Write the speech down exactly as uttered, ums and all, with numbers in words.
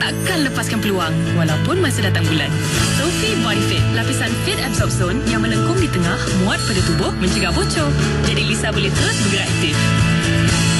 takkan lepaskan peluang walaupun masa datang bulan. Sophie Body Fit, lapisan Fit Absorb Zone yang melengkung di tengah, muat pada tubuh, mencegah bocor. Jadi Lisa boleh terus bergerak aktif.